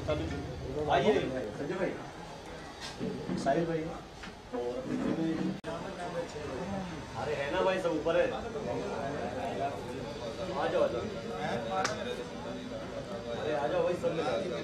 आइए संजय भाई, साहिल भाई और अरे है ना भाई, सब ऊपर है। आ जाओ अरे आ जाओ भाई, सब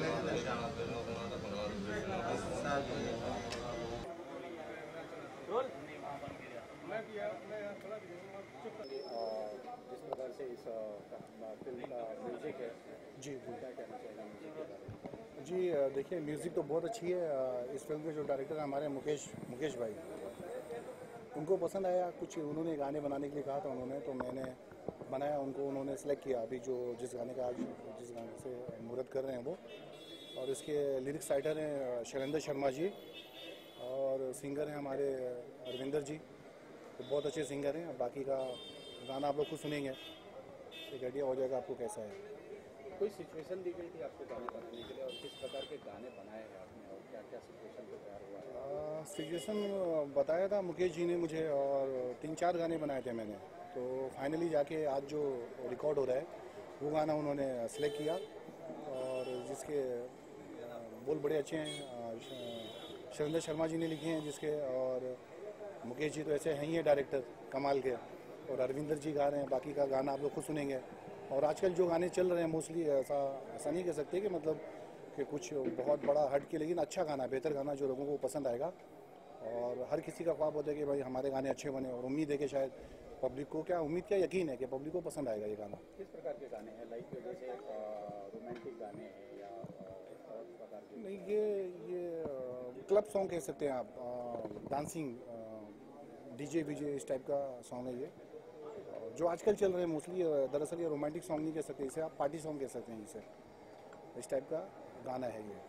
जिस प्रकार से इस फिल्म का म्यूजिक है जी क्या कहना चाहिए म्यूजिक के बारे में? जी देखिए म्यूज़िक तो बहुत अच्छी है। इस फिल्म के जो डायरेक्टर हैं हमारे मुकेश भाई, उनको पसंद आया, कुछ उन्होंने गाने बनाने के लिए कहा था उन्होंने, तो मैंने बनाया, उन्होंने सेलेक्ट किया। अभी जिस गाने से मुहूर्त कर रहे हैं वो, और इसके लिरिक्स राइटर हैं शैलेंद्र शर्मा जी, और सिंगर हैं हमारे अरविंदर जी, तो बहुत अच्छे सिंगर हैं। बाकी का गाना आप लोग खुद सुनेंगे, एक आइडिया हो जाएगा आपको कैसा है। कोई सिचुएशन दी गई थी आपको गाने बनाने के लिए, और किस प्रकार के गाने बनाए हैं आपने, और क्या क्या सिचुएशन पे तैयार हुआ है? सिचुएशन बताया था मुकेश जी ने मुझे, और 3-4 गाने बनाए थे मैंने, तो फाइनली जाके आज जो रिकॉर्ड हो रहा है वो गाना उन्होंने सेलेक्ट किया, और जिसके बोल बड़े अच्छे हैं, शैलेंद्र शर्मा जी ने लिखे हैं जिसके, और मुकेश जी तो ऐसे हैं ही है डायरेक्टर कमाल के, और अरविंदर जी गा रहे हैं। बाकी का गाना आप लोग खुद सुनेंगे। और आजकल जो गाने चल रहे हैं मोस्टली ऐसा नहीं कह सकते कि मतलब कि कुछ बहुत बड़ा हट के, लेकिन अच्छा गाना, बेहतर गाना जो लोगों को पसंद आएगा। और हर किसी का ख्वाब होता है कि भाई हमारे गाने अच्छे बने, और उम्मीद है कि शायद पब्लिक को, क्या उम्मीद, क्या यकीन है कि पब्लिक को पसंद आएगा ये गाना। किस प्रकार के गाने हैं, लाइक जैसे रोमांटिक गाने हैं या और प्रकार के? नहीं, ये क्लब सॉन्ग कह सकते हैं आप, डांसिंग डीजे वीजे इस टाइप का सॉन्ग है ये, जो आजकल चल रहे हैं मोस्टली। दरअसल ये रोमांटिक सॉन्ग नहीं कह सकते इसे, आप पार्टी सॉन्ग कह सकते हैं इसे, इस टाइप का गाना है ये।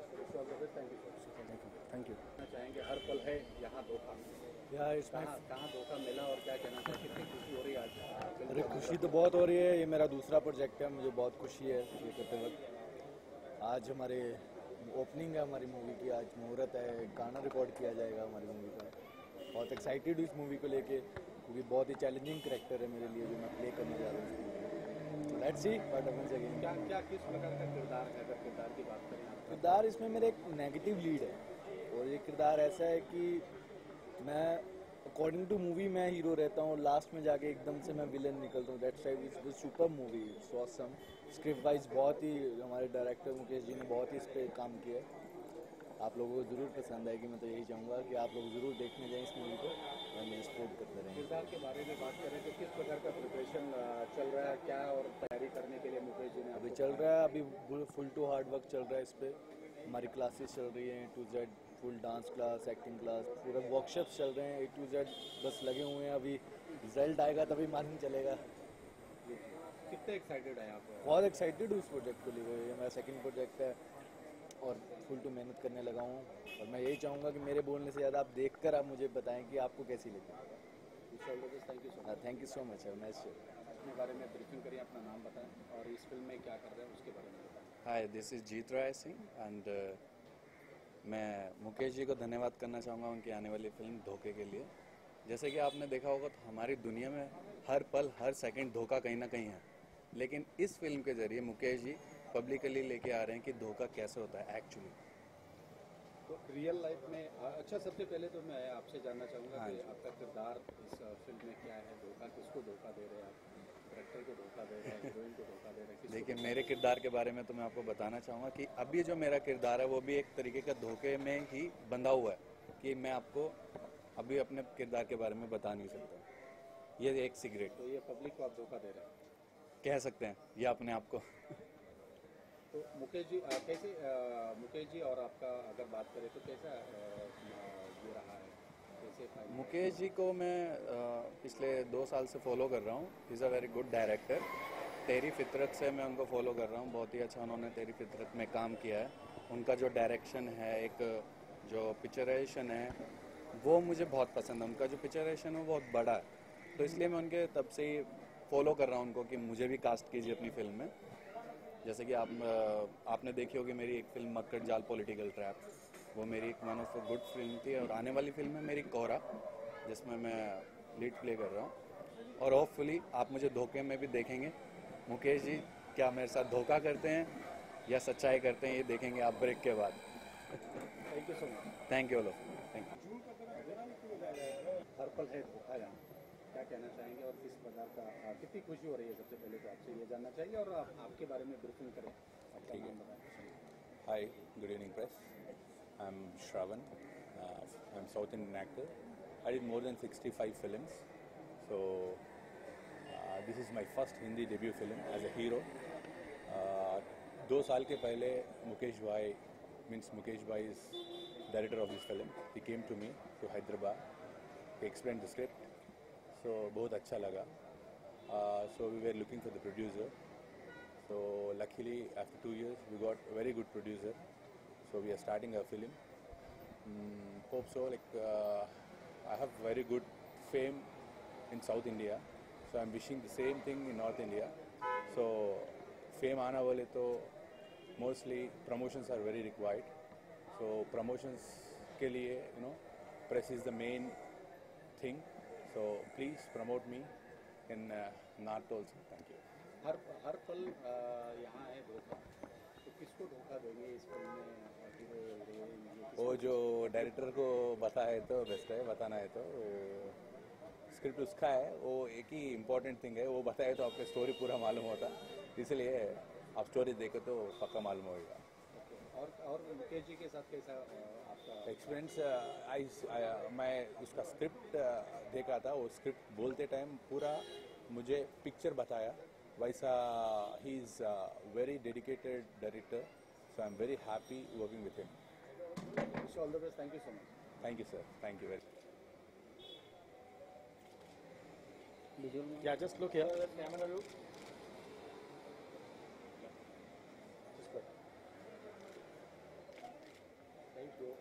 Thank you. चाहेंगे हर पल है यहाँ धोखा, कहाँ धोखा मिला और क्या कहना चाहिए, कितनी खुशी हो रही है आज? अरे खुशी तो बहुत हो रही है, ये मेरा दूसरा प्रोजेक्ट है, मुझे बहुत खुशी है ये करते वक्त। आज हमारे ओपनिंग है हमारी मूवी की, आज मुहूर्त है, गाना रिकॉर्ड किया जाएगा हमारी मूवी का। बहुत एक्साइटेड हूँ इस मूवी को लेके, क्योंकि बहुत ही चैलेंजिंग कैरेक्टर है मेरे लिए जो मैं प्ले करने जा रहा हूँ। Let's see what happens again. क्या किस प्रकार का किरदार है, अगर किरदार की बात करें आप? किरदार इसमें मेरा एक नेगेटिव लीड है, और ये किरदार ऐसा है कि मैं अकॉर्डिंग टू मूवी मैं हीरो रहता हूँ, लास्ट में जाके एकदम से मैं विलन निकलता हूँ। That's why it's super movie, it's awesome. Script wise बहुत ही हमारे डायरेक्टर मुकेश जी ने बहुत ही इस पर काम किया है। आप लोगों को ज़रूर पसंद आएगी, मैं तो यही चाहूँगा कि आप लोग ज़रूर देखने जाएं इस मूवी को और मेरी सपोर्ट करते रहें। किरदार के बारे में बात करें तो किस प्रकार का प्रिपरेशन चल रहा है, क्या और तैयारी करने के लिए मुकेश जी ने अभी चल रहा है, अभी फुल टू हार्ड वर्क चल रहा है इस पर। हमारी क्लासेस चल रही हैं A to Z, full dance class, acting class, पूरा वर्कशॉप्स चल रहे हैं A to Z, बस लगे हुए हैं। अभी रिजल्ट आएगा तभी मालूम चलेगा। कितने एक्साइटेड है आप? बहुत एक्साइटेड हूँ इस प्रोजेक्ट को लेकर, ये मेरा सेकंड प्रोजेक्ट है और फुल टू मेहनत करने लगा हूँ। और मैं यही चाहूँगा कि मेरे बोलने से ज़्यादा आप देखकर आप मुझे बताएं कि आपको कैसी लगी। Thank you so much. Nice show. अपने बारे में ब्रीफिंग करिए, अपना नाम बताएं और इस फिल्म में क्या कर रहे हैं उसके बारे में बताएं। Hi, this is Jeet Rai Singh and मैं मुकेश जी को धन्यवाद करना चाहूँगा उनकी आने वाली फिल्म धोखे के लिए। जैसे कि आपने देखा होगा तो हमारी दुनिया में हर पल हर सेकंड धोखा कहीं ना कहीं है, लेकिन इस फिल्म के ज़रिए मुकेश जी पब्लिकली लेके आ रहे हैं कि धोखा कैसे होता है एक्चुअली। तो रियल लाइफ में अच्छा, सबसे पहले तो मैं आपसे जानना चाहूँगा हाँ कि आपका किरदार इस फिल्म में क्या है? धोखा किसको धोखा दे रहे हैं आप? डायरेक्टर को धोखा दे रहे हैं, हीरोइन को धोखा दे रहे हैं? देखिए, मेरे किरदार के बारे में तो मैं आपको बताना चाहूँगा कि अभी जो मेरा किरदार है वो भी एक तरीके का धोखे में ही बंधा हुआ है कि मैं आपको अभी अपने किरदार के बारे में बता नहीं सकता। ये एक सीक्रेट। तो ये पब्लिक को आप धोखा दे रहे हैं, कह सकते हैं, ये अपने आप को। तो मुकेश जी कैसे मुकेश जी और आपका अगर बात करें तो कैसा ये रहा है, कैसे? मुकेश जी को मैं पिछले 2 साल से फॉलो कर रहा हूँ। He is a very good director. तेरी फितरत से मैं उनको फॉलो कर रहा हूँ, बहुत ही अच्छा उन्होंने तेरी फितरत में काम किया है। उनका जो डायरेक्शन है, एक जो पिक्चराइजेशन है, वो मुझे बहुत पसंद है। उनका जो पिक्चराइजेशन है वो बहुत बड़ा है, तो इसलिए मैं उनके तब से ही फॉलो कर रहा हूँ उनको कि मुझे भी कास्ट कीजिए अपनी फिल्म में। जैसे कि आपने देखी होगी मेरी एक फिल्म मक्कड़ जाल पॉलिटिकल ट्रैप, वो मेरी एक one of a good film थी। और आने वाली फिल्म है मेरी कोहरा, जिसमें मैं लीड प्ले कर रहा हूँ। और होपफुली आप मुझे धोखे में भी देखेंगे। मुकेश जी क्या मेरे साथ धोखा करते हैं या सच्चाई करते हैं, ये देखेंगे आप ब्रेक के बाद। Thank you so much. Thank you लोग, थैंक यू। हर पल है धोखा यहाँ, क्या कहना चाहेंगे और किस प्रकार का कितनी खुशी हो रही है? सबसे पहले तो आपसे ये जानना चाहिए और आपके बारे में ब्रीफिंग करें, आपका नाम बताएं। Hi, good evening press. I'm Shravan. I'm South Indian actor. I did more than 65 films. So this is my first Hindi debut film as a hero. 2 साल के पहले मुकेश भाई is director of this film. He came to me to Hyderabad. He explained the script. So बहुत अच्छा लगा. So we were looking for the producer. So luckily after 2 years we got a very good producer. So we are starting our film. Hope so. I have very good fame in South India. So I'm wishing the same thing in North India. So fame आना वाले तो mostly promotions are very required. So promotions के लिए press is the main thing. So please promote me in North also. Thank you. हर पल यहाँ है धोखा, तो किसको धोखा देंगे इस फिल्म में? हीरो हीरोइन वो जो डायरेक्टर को बताए तो बेस्ट है, बताना है तो स्क्रिप्ट उसका है, वो एक ही इम्पोर्टेंट थिंग है, वो बताए तो आपको स्टोरी पूरा मालूम होता, इसलिए आप स्टोरी देखो तो पक्का मालूम होगा। और मुकेश जी के साथ कैसा आपका एक्सपीरियंस? मैं उसका स्क्रिप्ट देखा था, वो स्क्रिप्ट बोलते टाइम पूरा मुझे पिक्चर बताया, वैसा ही is very dedicated director, so I am very happy working with him. Wish all the best. Thank you so much. Thank you sir, thank you very. Yeah, just look here. Camera view. Thank you.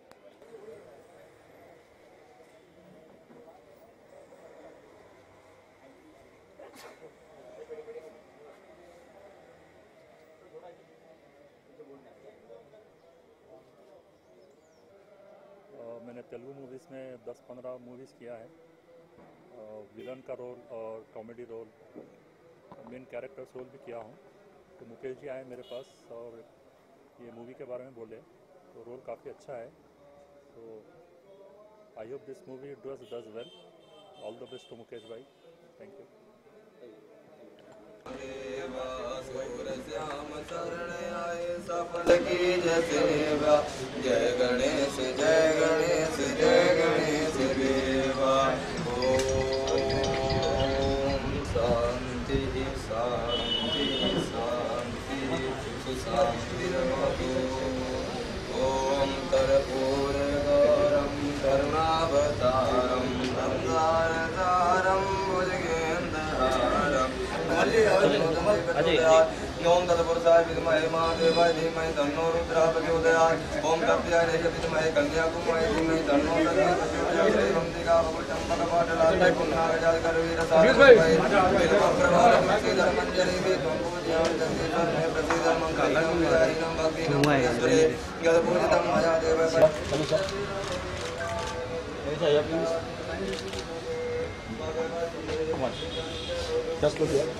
मैंने Telugu movies में 10-15 movies किया है, villain का role और comedy role, main characters role भी किया हूँ। तो मुकेश जी आए मेरे पास और ये मूवी के बारे में बोले, तो रोल काफ़ी अच्छा है। तो I hope this movie does well. All the best to Mukesh भाई। Thank you. श्याम शरण आए सफल की जय सेवा, जय गणेश जय गणेश जय गणेश देवा। ओम शांति शांति शांति शांति। ओम कर्पूर गौरम करुणावतारम गंगाधरम भुजगेन्द्रहारम। ओम तत्पुरुषाय विद्महे महादेवाय धीमहि तन्नो रुद्रः प्रचोदयात्। ओम तत्पुरुषाय विद्महे कन्याकुमारी धीमहि तन्नो रुद्रः प्रचोदयात्। ओम दिगावचम्पकपाटलाय पुण्यराजाकरवीरसारस्वती श्रीधरमञ्जरी विद्वं पूज्यां जगदीश्वर मे प्रसीद मंगलं विहारिणं भक्तिनं सुरे यद्पूजितं मया देव। Just look here.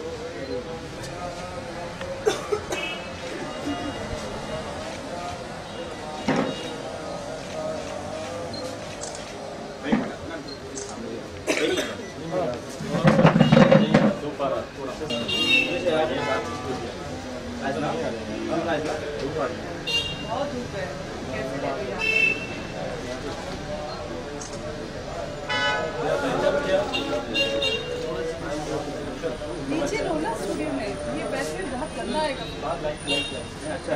नीचे लो ना स्टूडियो में, ये वैसे बहुत गंदा है। अच्छा।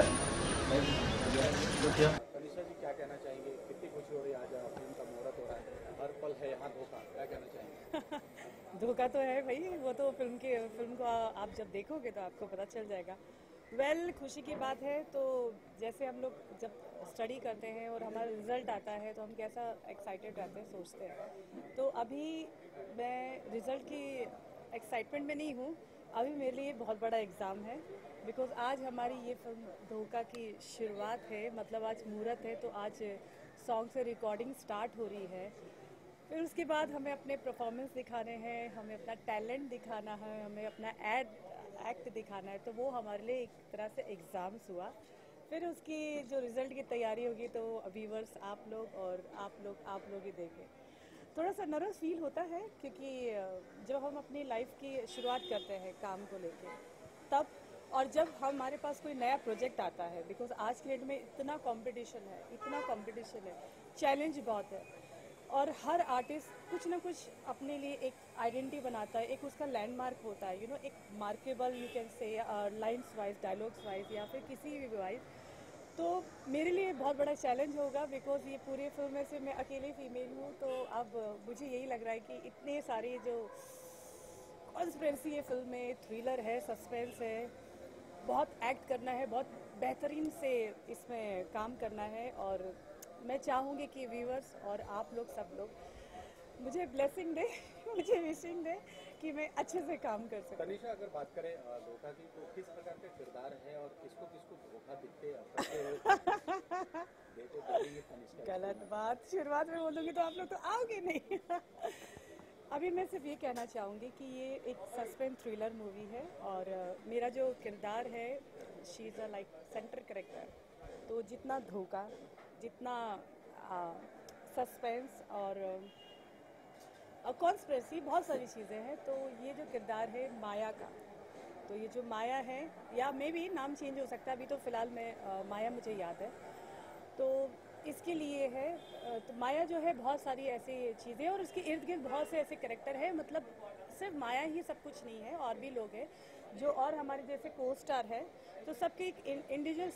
कनिष्ठा जी क्या कहना चाहेंगे? कितनी खुशी हो रही है आज फिल्म का मुहूर्त हो रहा है, हर पल है यहाँ धोखा, क्या कहना चाहेंगे? धोखा तो है भाई, वो तो फिल्म को आप जब देखोगे तो आपको पता चल जाएगा। वेल, खुशी की बात है। तो जैसे हम लोग जब स्टडी करते हैं और हमारा रिजल्ट आता है तो हम कैसा एक्साइटेड रहते हैं, सोचते हैं। तो अभी मैं रिजल्ट की एक्साइटमेंट में नहीं हूँ, अभी मेरे लिए बहुत बड़ा एग्ज़ाम है। बिकॉज आज हमारी ये फिल्म धोखा की शुरुआत है, मतलब आज मुहूर्त है, तो आज सॉन्ग से रिकॉर्डिंग स्टार्ट हो रही है। फिर उसके बाद हमें अपने परफॉर्मेंस दिखाने हैं, हमें अपना टैलेंट दिखाना है, हमें अपना एक्ट दिखाना है। तो वो हमारे लिए एक तरह से एग्ज़ाम्स हुआ। फिर उसकी जो रिज़ल्ट की तैयारी होगी तो व्यूवर्स आप लोग और आप लोग ही देखें। थोड़ा सा नर्वस फील होता है क्योंकि जब हम अपनी लाइफ की शुरुआत करते हैं काम को लेके तब, और जब हमारे पास कोई नया प्रोजेक्ट आता है, बिकॉज आज के डेट में इतना कंपटीशन है, चैलेंज बहुत है, और हर आर्टिस्ट कुछ ना कुछ अपने लिए एक आइडेंटिटी बनाता है, एक उसका लैंडमार्क होता है, एक markable you can say lines wise, dialogues wise या फिर किसी भी वाइज। तो मेरे लिए बहुत बड़ा चैलेंज होगा बिकॉज ये पूरे फिल्म में से मैं अकेली फीमेल हूँ, तो अब मुझे यही लग रहा है कि इतने सारे जो कॉन्स्पिरेसी है फिल्म में, थ्रिलर है, सस्पेंस है, बहुत एक्ट करना है, बहुत बेहतरीन से इसमें काम करना है, और मैं चाहूँगी कि व्यूअर्स और आप लोग सब लोग मुझे ब्लेसिंग दे, मुझे विशिंग दे कि मैं अच्छे से काम कर सकूँ। तनिषा, अगर बात करें धोखा की, तो किस प्रकार का किरदार है और किसको किसको धोखा देखेंगे तनिषा? गलत बात, शुरुआत में बोलूँगी तो आप लोग तो आओगे नहीं। अभी मैं सिर्फ ये कहना चाहूँगी कि ये एक सस्पेंस थ्रिलर मूवी है, और मेरा जो किरदार है, she is a like centre character, तो जितना धोखा, जितना सस्पेंस और कॉन्स्पिरेसी, बहुत सारी चीज़ें हैं, तो ये जो किरदार है माया का, तो ये जो माया है, या मे भी नाम चेंज हो सकता है, अभी तो फ़िलहाल में माया मुझे याद है, तो इसके लिए है। तो माया जो है बहुत सारी ऐसी चीज़ें, और उसके इर्द गिर्द बहुत से ऐसे कैरेक्टर है, मतलब सिर्फ माया ही सब कुछ नहीं है, और भी लोग हैं जो और हमारे जैसे को स्टार है, तो सबके एक इंडिविजुअल,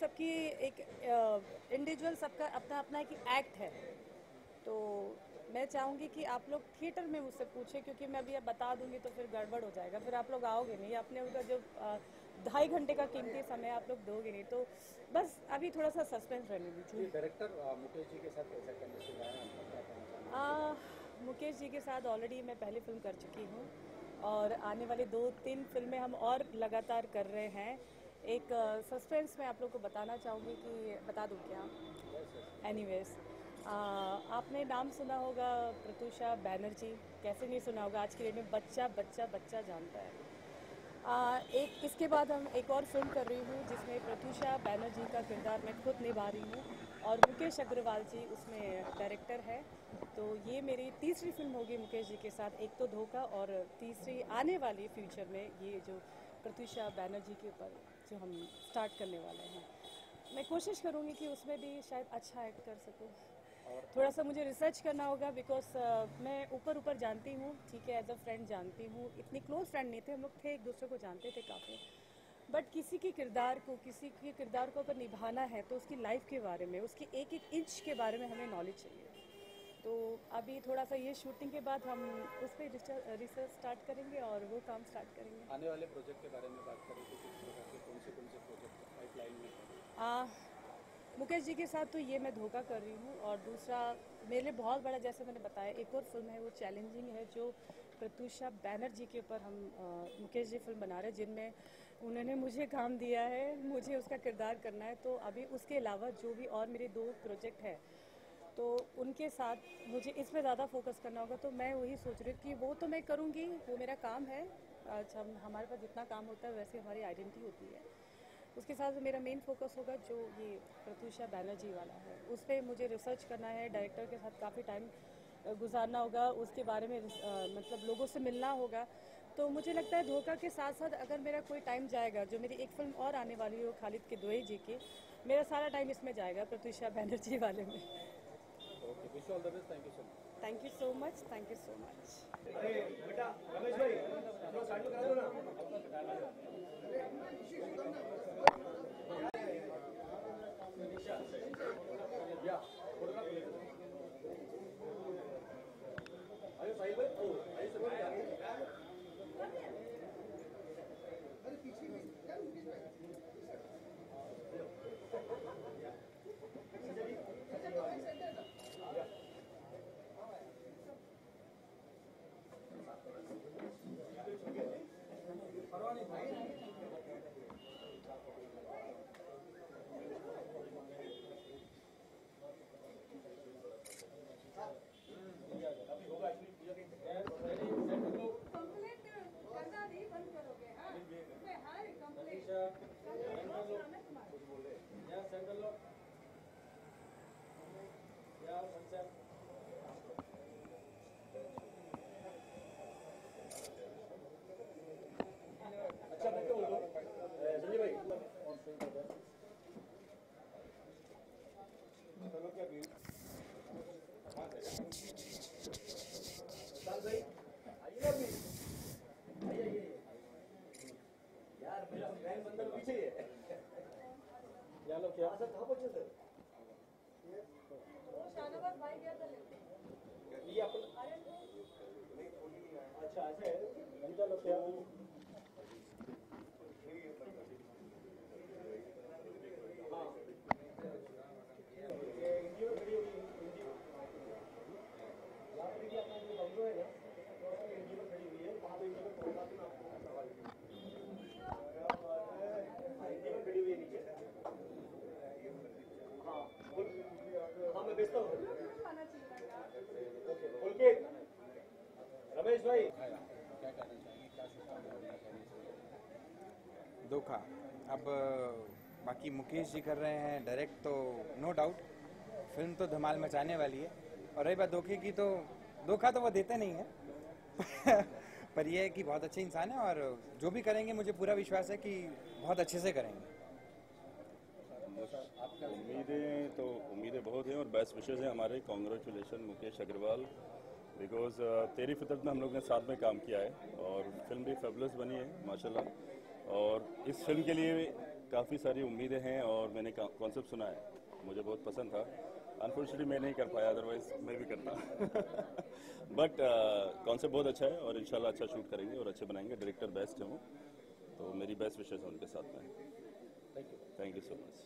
सबका अपना अपना एक एक्ट है। तो मैं चाहूँगी कि आप लोग थिएटर में मुझसे पूछें, क्योंकि मैं अभी अब बता दूँगी तो फिर गड़बड़ हो जाएगा, फिर आप लोग आओगे नहीं, अपने उनका जो 2.5 घंटे का कीमती समय आप लोग दोगे नहीं, तो बस अभी थोड़ा सा सस्पेंस रहने दीजिए। डायरेक्टर मुकेश जी के साथ कैसा केमिस्ट्री रहा है, आपका क्या कहना चाहेंगे? मुकेश जी के साथ ऑलरेडी मैं पहली फिल्म कर चुकी हूँ, और आने वाले 2-3 फिल्में हम और लगातार कर रहे हैं। एक सस्पेंस में आप लोग को बताना चाहूँगी कि बता दूँ क्या? एनीवेज, आपने नाम सुना होगा प्रत्यूषा बैनर्जी, कैसे नहीं सुना होगा, आज के डेट में बच्चा बच्चा बच्चा जानता है। एक इसके बाद हम एक और फिल्म कर रही हूँ जिसमें प्रत्यूषा बैनर्जी का किरदार मैं खुद निभा रही हूँ, और मुकेश अग्रवाल जी उसमें डायरेक्टर है। तो ये मेरी तीसरी फिल्म होगी मुकेश जी के साथ, एक तो धोखा, और तीसरी आने वाली फ्यूचर में ये जो प्रत्यूषा बैनर्जी के ऊपर जो हम स्टार्ट करने वाले हैं। मैं कोशिश करूँगी कि उसमें भी शायद अच्छा एक्ट कर सकूँ। थोड़ा सा मुझे रिसर्च करना होगा, बिकॉज मैं ऊपर जानती हूँ, ठीक है, एज अ फ्रेंड जानती हूँ, इतनी क्लोज फ्रेंड नहीं थे हम लोग, थे एक दूसरे को जानते थे काफ़ी, बट किसी के किरदार को अगर निभाना है तो उसकी लाइफ के बारे में, उसकी एक एक इंच के बारे में हमें नॉलेज चाहिए। तो अभी थोड़ा सा ये शूटिंग के बाद हम उस पर रिसर्च स्टार्ट करेंगे और वो काम स्टार्ट करेंगे। आने वाले प्रोजेक्ट के बारे में बात करें तो किस प्रकार के कौन से प्रोजेक्ट पाइपलाइन में हैं? मुकेश जी के साथ तो ये मैं धोखा कर रही हूँ, और दूसरा मेरे लिए बहुत बड़ा, जैसे मैंने बताया, एक और फिल्म है, वो चैलेंजिंग है, जो प्रत्यूषा बैनर्जी के ऊपर हम मुकेश जी फिल्म बना रहे हैं, जिनमें उन्होंने मुझे काम दिया है, मुझे उसका किरदार करना है। तो अभी उसके अलावा जो भी और मेरे 2 प्रोजेक्ट है, तो उनके साथ मुझे इस पर ज़्यादा फोकस करना होगा। तो मैं वही सोच रही हूँ कि वो तो मैं करूँगी, वो मेरा काम है। अच्छा, हमारे पास जितना काम होता है वैसे हमारी आइडेंटिटी होती है। उसके साथ मेरा मेन फोकस होगा जो ये प्रत्यूषा बैनर्जी वाला है, उस पर मुझे रिसर्च करना है, डायरेक्टर के साथ काफ़ी टाइम गुजारना होगा, उसके बारे में मतलब लोगों से मिलना होगा। तो मुझे लगता है धोखा के साथ साथ अगर मेरा कोई टाइम जाएगा, जो मेरी एक फिल्म और आने वाली है खालिद किदवई जी की, मेरा सारा टाइम इसमें जाएगा प्रत्यूषा बैनर्जी वाले में। Okay, wish all the best, thank you so much. Thank you so much, thank you so much. बेटा रमेश भाई, थोड़ा साइड में करा दो ना। या फोटोग्राफ ले लो। आइए साहिल भाई, ओ आइए सब लोग आइए। अरे पीछे यार, मुकेश भाई परवाह नहीं भाई। अच्छा ऐसे है इनका लोग क्या रमेश भाई धोखा। अब बाकी मुकेश जी कर रहे हैं डायरेक्ट, तो नो डाउट फिल्म तो धमाल मचाने वाली है। और रही बात धोखे की, तो धोखा तो वो देते नहीं है पर यह है कि बहुत अच्छे इंसान है और जो भी करेंगे मुझे पूरा विश्वास है कि बहुत अच्छे से करेंगे। उम्मीदें बहुत हैं और बेस्ट विशेष हैं हमारे। कॉन्ग्रेचुलेशन मुकेश अग्रवाल, बिकॉज तेरी फितरत में हम लोग ने साथ में काम किया है और फिल्म भी फेबुलस बनी है माशाल्लाह। और इस फिल्म के लिए काफ़ी सारी उम्मीदें हैं और मैंने कॉन्सेप्ट सुना है, मुझे बहुत पसंद था। अनफॉर्चुनेटली मैं नहीं कर पाया, अदरवाइज मैं भी करता बट कॉन्सेप्ट बहुत अच्छा है और इंशाल्लाह अच्छा शूट करेंगे और अच्छे बनाएंगे। डायरेक्टर बेस्ट है वो, तो मेरी बेस्ट विशेष है उनके साथ में। Thank you so much.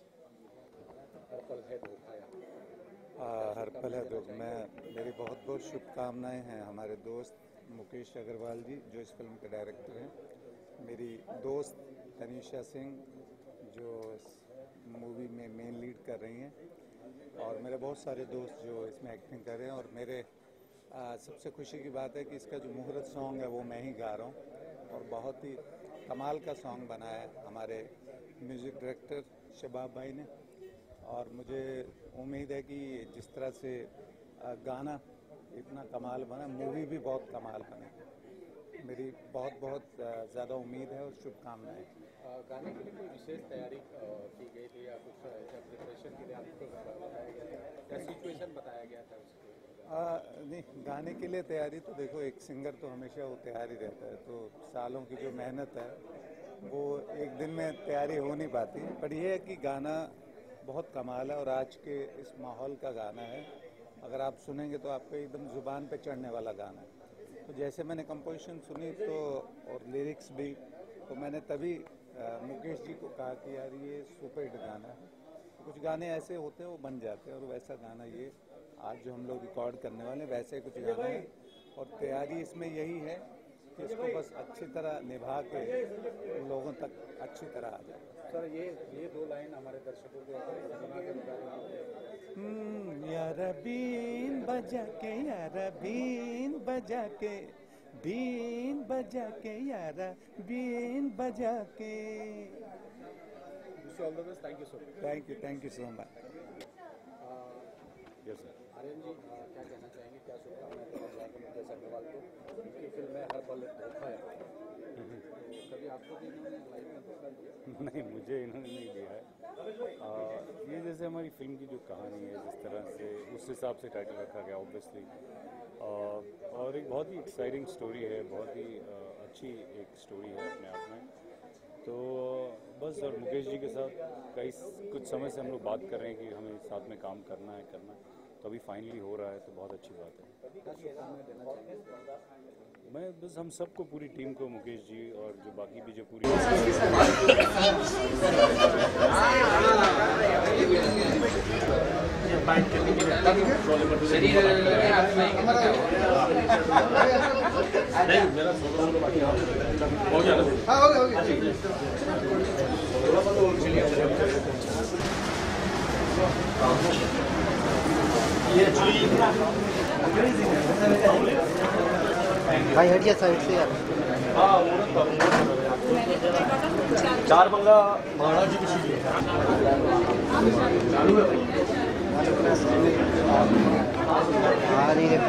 हर पल है दुख। मेरी बहुत बहुत शुभकामनाएं हैं हमारे दोस्त मुकेश अग्रवाल जी जो इस फिल्म के डायरेक्टर हैं, मेरी दोस्त तनीषा सिंह जो इस मूवी में मेन लीड कर रही हैं, और मेरे बहुत सारे दोस्त जो इसमें एक्टिंग कर रहे हैं। और मेरे सबसे खुशी की बात है कि इसका जो मुहूर्त सॉन्ग है वो मैं ही गा रहा हूँ और बहुत ही कमाल का सॉन्ग बनाया है हमारे म्यूज़िक डायरेक्टर शबाब भाई ने। और मुझे उम्मीद है कि जिस तरह से गाना इतना कमाल बना, मूवी भी बहुत कमाल बने। मेरी बहुत बहुत ज़्यादा उम्मीद है और शुभकामनाएं। गाने के लिए कोई विशेष तैयारी की गई थी या कुछ प्रिपरेशन के लिए आपको बताया गया था या सिचुएशन बताया गया था उसके? नहीं, गाने के लिए तैयारी तो देखो, एक सिंगर तो हमेशा वो तैयार ही रहता है, तो सालों की जो मेहनत है वो एक दिन में तैयारी हो नहीं पाती। पर यह है कि गाना बहुत कमाल है और आज के इस माहौल का गाना है। अगर आप सुनेंगे तो आपको एकदम ज़ुबान पे चढ़ने वाला गाना है। तो जैसे मैंने कंपोजिशन सुनी तो और लिरिक्स भी, तो मैंने तभी मुकेश जी को कहा कि यार ये सुपर हिट गाना है। तो कुछ गाने ऐसे होते हैं वो बन जाते हैं और वैसा गाना ये आज जो हम लोग रिकॉर्ड करने वाले हैं वैसे कुछ गाना है। और तैयारी इसमें यही है कि इसको बस अच्छी तरह निभा के लोगों तक अच्छी तरह आ जाए। सर ये दो लाइन हमारे दर्शकों के सुना के बता यारा बीन बजा के, यारा बीन बजा के, बीन बजा के, यारा बीन बजा के। Wish you all the best. Thank you so much. Thank you so much. Yes sir. Aryan ji क्या कहना चाहेंगे, क्या शुभकामनाएं देना चाहेंगे मुकेश अग्रवाल को? उनकी फिल्म में हर पल धोखा है, कभी आपको भी इन्होंने लाइफ में धोखा दिया? नहीं, मुझे इन्होंने नहीं दिया है। ये जैसे हमारी फिल्म की जो कहानी है, जिस तरह से उस हिसाब से टाइटल रखा गया ऑब्वियसली, और एक बहुत ही एक्साइटिंग स्टोरी है, बहुत ही अच्छी एक स्टोरी है अपने आप में। तो बस, और मुकेश जी के साथ कुछ समय से हम लोग बात कर रहे हैं कि हमें साथ में काम करना है, तो अभी फाइनली हो रहा है, तो बहुत अच्छी बात है। मैं बस हम सबको, पूरी टीम को, मुकेश जी और जो बाकी भी जो पूरी भाई हटिया साइड से यार। चार बंगला महाराज जी की सीढ़ी चालू है। आ रही है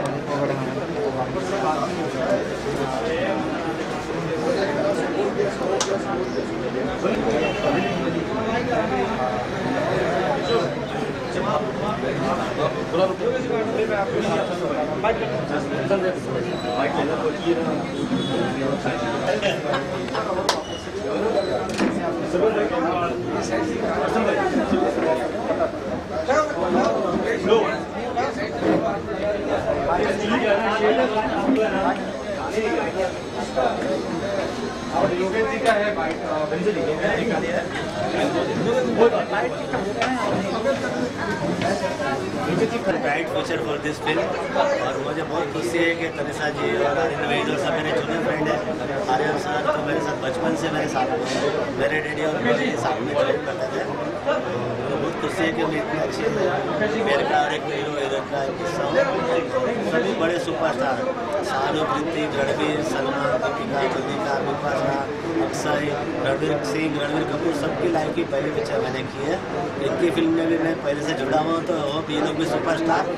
थोड़ा योगेश जी का है bright future for this film. और मुझे बहुत खुशी है कि तनिषा जी और आर्यन वहीद और सब मेरे जूनियर फ्रेंड हैं। आर्यन सर तो मेरे साथ बचपन से मेरे साथ में, मेरे डैडी और मेरे साथ में ट्रेन करते थे। तो बहुत खुशी है कि मैं इतनी अच्छी मेरे का और एक हीरो हीरोइन का एक हिस्सा हूँ। सभी बड़े सुपरस्टार शाहरुख, ऋतिक, रणवीर, सलमान, दीपिका, ज्योतिका, बिपाशा, अक्षय, रणवीर सिंह, रणवीर कपूर, सबकी लाइफ की पहली पिक्चर मैंने की है। इनकी फिल्म में भी मैं पहले से जुड़ा हुआ हूँ, तो होप ये लोग भी superstar.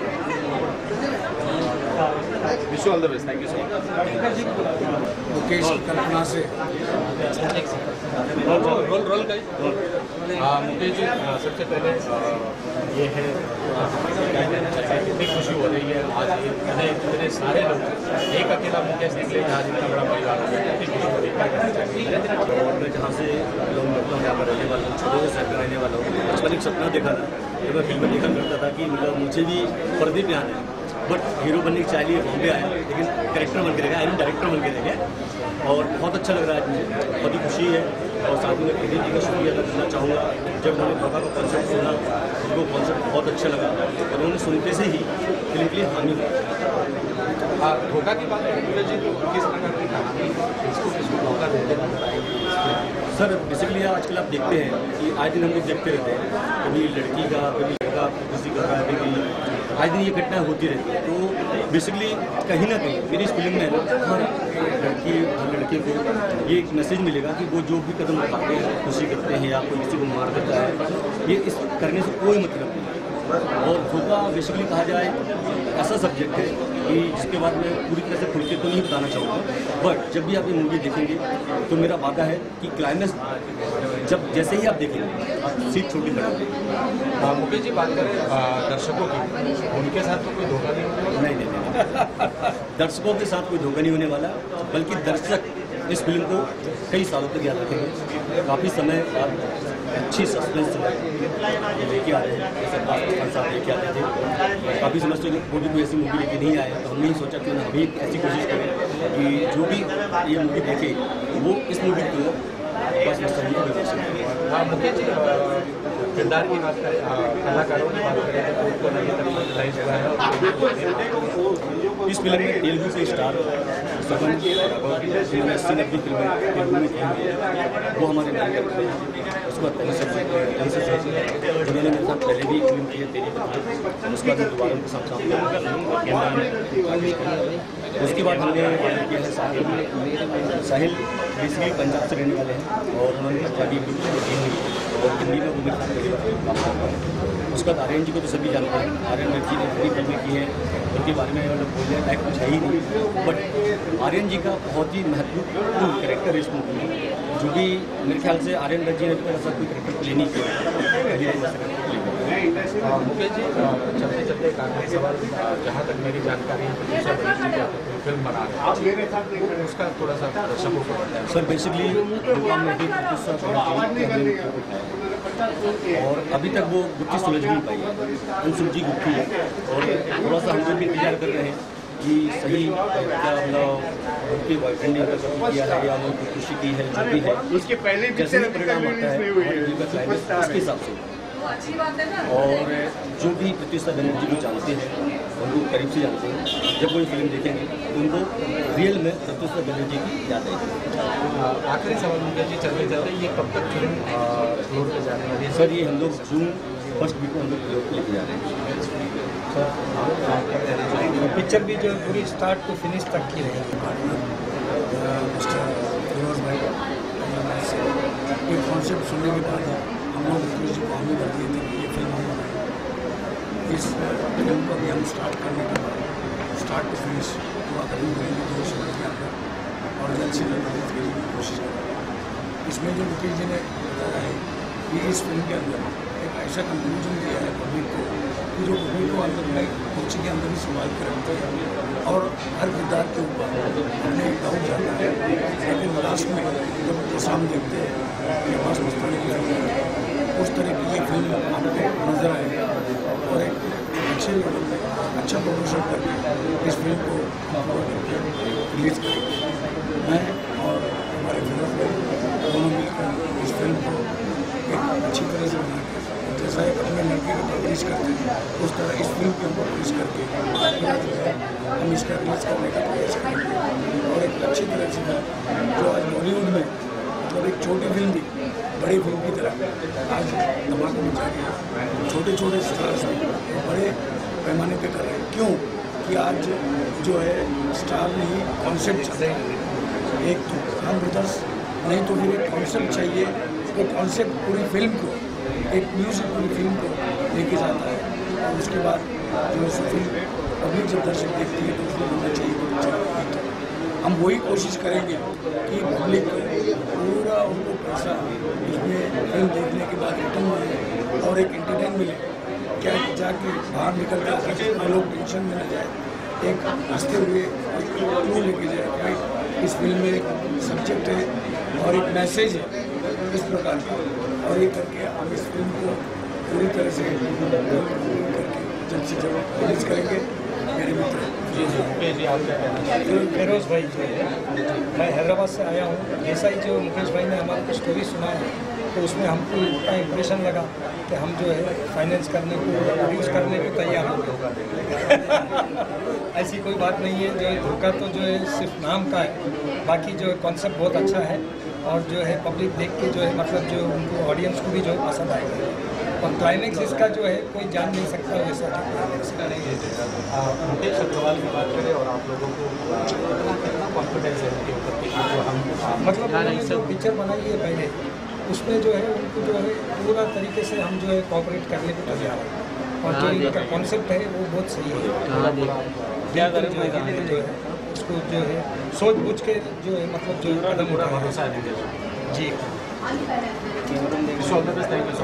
Wish you all the best, thank you so much. Mukesh की कल्पना से रोल मुकेश जी, सबसे पहले ये है कितनी खुशी हो रही है आज इतने सारे लोग, एक अकेला मुकेश निकले आज इतना बड़ा परिवार हो गया, कितनी खुशी हो रही है। और मैं जहाँ से लोग मतलब यहाँ पर रहने वाला हूँ, छोटे से शहर में रहने वाला हूँ। बचपन एक सपना देखा था, जब मैं फिल्म में देखा करता था कि मतलब मुझे भी पर्दे पे आना है, बट हीरो बनने की चाहिए बॉम्बे आया, लेकिन कैरेक्टर बन के देखे, आई मीन डायरेक्टर बन के देखे। और बहुत अच्छा लग रहा है मुझे, बहुत ही खुशी है। और साथ में प्रदीप जी का शुक्रिया अदा करना चाहूँगा। जब उन्होंने धोखा का कॉन्सेप्ट सुना, उनको कॉन्सेप्ट बहुत अच्छा लगा और उन्होंने सुनते से ही फिल्म के लिए हामी हुआ। धोखा की बात है जी, तो किस प्रकार की कहानी इसको धोखा देते सर बेसिकली आजकल आप देखते हैं कि आज दिन हम लोग देखते रहते हैं, कभी लड़की का, कभी लड़का किसी कर रहा है, कभी आज दिन ये घटनाएं होती रहती है। तो बेसिकली कहीं ना कहीं मेरी इस फिल्म में हर लड़की हर लड़के को ये एक मैसेज मिलेगा कि वो जो भी कदम उठाते हैं, खुशी करते हैं या कोई किसी को मार देता है, ये इस करने से कोई मतलब नहीं। और धोखा बेसिकली कहा जाए ऐसा सब्जेक्ट है कि जिसके बाद मैं पूरी तरह से खुल के तो नहीं बताना चाहूँगा, बट जब भी आप ये मूवी देखेंगे तो मेरा वादा है कि क्लाइमेक्स जब जैसे ही आप देखेंगे आप सीट छोटी करेंगे। मुकेश जी, बात करें दर्शकों की, उनके साथ तो कोई धोखा नहीं होने वाला? नहीं, दर्शकों के साथ कोई धोखा नहीं होने वाला, बल्कि दर्शक इस फिल्म को कई सालों तक याद रखेंगे। काफ़ी समय बाद अच्छी सस्पेंस लेके आ रहे हैं, जैसे खान साहब लेके आते थे। काफ़ी समय से वो भी कोई ऐसी मूवी लेके नहीं आया, तो हमने ही सोचा कि हम भी ऐसी कोशिश करें कि जो भी ये मूवी देखे वो इस मूवी को बस मुकेश जी, किरदार की बात करें, कलाकारों की बात करें तो उनको नहीं तक हुआ है। इस फिल्म में तेलुगु से स्टार सवन सिंह की फिल्म तेलुगु में वो हमारे डायरेक्टर हैं। उसके बाद उन्होंने मेरे साथ पहले भी फिल्म की है तेरी पत्नी, उसके बाद दोबारा उनके साथ काम किया। उसके बाद हमने किया है साहिल बेसिकली पंजाब से रहने वाले हैं और उन्होंने पंजाबी फिल्म और हिंदी में वो मेरे साथ पहली। उसके बाद आर्यन जी को तो सभी जानते हैं, आर्यन जी ने अपनी फिल्में की हैं, उनके बारे में मतलब बोलने लायक कुछ है ही नहीं, बट आर्यन जी का बहुत ही महत्वपूर्ण कैरेक्टर है इस मूवी में, जो कि मेरे ख्याल से आर्यन जी ने ऐसा कोई कैरेक्टर प्ले नहीं किया। मुकेश जी, चलते चलते एक आखिरी सवाल, जहाँ तक मेरी जानकारी है फिल्म बना रहे हैं, उसका थोड़ा सा दर्शकों को बताएं। सर बेसिकली और अभी तक वो गुत्थी सुलझ नहीं पाई है, अनसुलझी गुत्थी है, और थोड़ा सा हम लोग भी इंतजार कर रहे हैं कि सही क्या मतलब उनके बॉयफ्रेंड ने किया है या वो खुशी की है, जो भी है उसके पहले जैसे परिणाम आता है उसके हिसाब से। और जो भी प्रतिष्ठा बनर्जी को जानते हैं, उनको करीब से जानते हैं, जब वो फिल्म देखेंगे तो उनको रियल में प्रतिष्ठा बनर्जी की याद आएगी। आखिरी सवाल मुकेश जी, चलते चलते ये कब तक फिल्म फ्लोर पे जाने वाली है? सर ये हम लोग जून फर्स्ट वीक को हम लोग फ्लोर पे लेके जा रहे हैं। सर पिक्चर भी जो पूरी स्टार्ट टू फिनिश तक की रहेगी। मिस्टर फिरोज भाई ये कॉन्सेप्ट सुनने के बाद हम लोग मुकेश जी को हामी कर दिए थे कि ये फिल्म हम बनाएंगे। इस फिल्म को भी हम स्टार्ट करने के बाद स्टार्ट टू फिनिश दुआ करेंगे जो समझ में आता है और जल्द से जल्द रिलीज करने की कोशिश करेंगे। इसमें जो मुकेश जी ने बताया है कि इस फिल्म के अंदर एक ऐसा कंक्लूजन दिया है पब्लिक को कि जो पब्लिक को अंदर बच्चे के अंदर ही संभाल कर रखते हैं और हर किरदार के ऊपर हमने एक डाउट जाता है, लेकिन लास्ट में जब जैसा हम देखते हैं कि बस उस तरह की फिल्म है, उस तरह की ये फिल्म आपको नजर आएगी और एक अच्छे लेवल पे अच्छा प्रमोशन करके इस फिल्म को रिलीज करेंगे। मैं और हमारे फिल्म दोनों मिलकर इस फिल्म को एक अच्छी तरह से बना के जैसा एक अपने लड़के को परवरिश करते हैं उस तरह इस फिल्म को परवरिश करके जो है हम इसका रिलीज करने का प्रयास करेंगे और एक अच्छी तरह से जो आज बॉलीवुड में मतलब एक छोटी फिल्म थी बड़ी फिल्म की तरह आज धमाके में जा रही है। छोटे छोटे स्टार्स बड़े पैमाने पे कर रहे हैं, क्यों कि आज जो है स्टार नहीं कॉन्सेप्ट चल रहे हैं। एक तो खान ब्रदर्स नहीं तो फिर एक कॉन्सेप्ट चाहिए, वो कॉन्सेप्ट पूरी फिल्म को एक म्यूजिक पूरी फिल्म को लेके जाता है और उसके बाद जो है फिल्म पब्लिक जब दर्शक देखती है तो उसमें होना चाहिए। हम वही कोशिश करेंगे कि पब्लिक पूरा उनको पैसा इसमें फिल्म देखने के बाद रिटर्न मिले और एक एंटरटेन मिले, क्या जाके बाहर निकल कर लोग टेंशन में न जाए, एक हंसते हुए एक क्लू लेके जाए भाई इस फिल्म में एक सब्जेक्ट है और एक मैसेज है इस प्रकार का, और ये करके हम इस फिल्म को पूरी तरह से करके जल्द से जल्द रिलीज करेंगे। मेरे मित्र फिरोज भाई जो है, मैं हैदराबाद से आया हूँ। जैसा ही जो मुकेश भाई ने हमारे को स्टोरी सुना है तो उसमें हमको इतना इम्प्रेशन लगा कि हम जो है फाइनेंस करने को प्रोड्यूस करने को तैयार हो। ऐसी कोई बात नहीं है, जो है धोखा तो जो है सिर्फ नाम का है, बाकी जो है कॉन्सेप्ट बहुत अच्छा है और जो है पब्लिक देख के जो है मतलब जो उनको ऑडियंस को भी जो है पसंद आएगा और क्लाइमेक्स इसका जो है कोई जान नहीं सकता वैसा क्लाइमेक्स मुकेश अग्रवाल की बात करें और आप लोगों को कितना कॉन्फिडेंस है उनके ऊपर कि जो हम मतलब उन्होंने जो पिक्चर बनाई है पहले उसमें जो है उनको जो है पूरा तरीके से हम जो है कोऑपरेट करने को तैयार हैं और जो इनका कॉन्सेप्ट है वो बहुत सही है। क्या करें जो है इसको जो है सोच बूझ के जो है मतलब जो कदम उठाया जी।